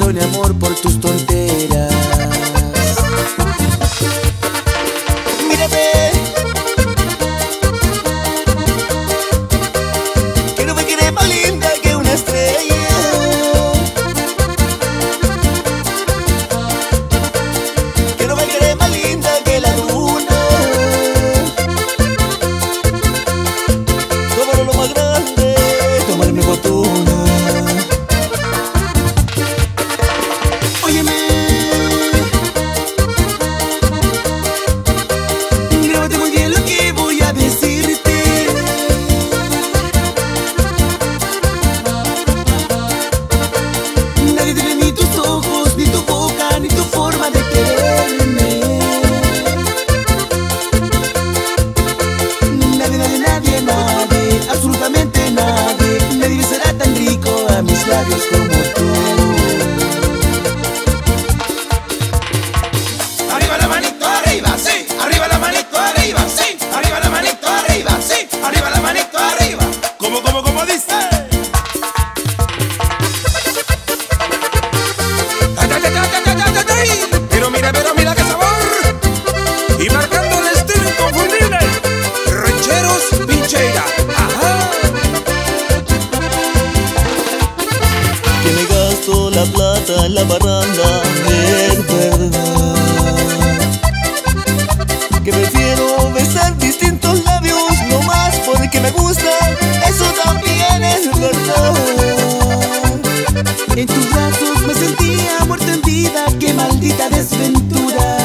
perdone amor por tus tonteras. Mírame, que no me quede más linda que una estrella, que no me quede más linda que la luna. Tómalo lo más grande, tómalo mi fortuna. Óyeme, grábate muy bien lo que voy a decirte. Nadie tiene ni tus ojos, ni tu boca, ni tu forma de quererme. Nadie, nadie, nadie, nadie, absolutamente nadie. Nadie besará tan rico a mis labios como tú. Arriba la manito arriba, sí. Arriba la manito arriba, sí. Arriba la manito arriba, sí. Arriba la manito arriba. ¿Cómo dice? Ay, ay, ay, ay, ay, ay, ay. Pero mira qué sabor. Y marcando el estilo inconfundible. Rancheros Pincheira. Ajá. Que me gasto la plata en la barranda, es verdad. Que prefiero besar distintos labios, no más porque me gusta, eso también es verdad. En tus brazos me sentía muerto en vida, qué maldita desventura.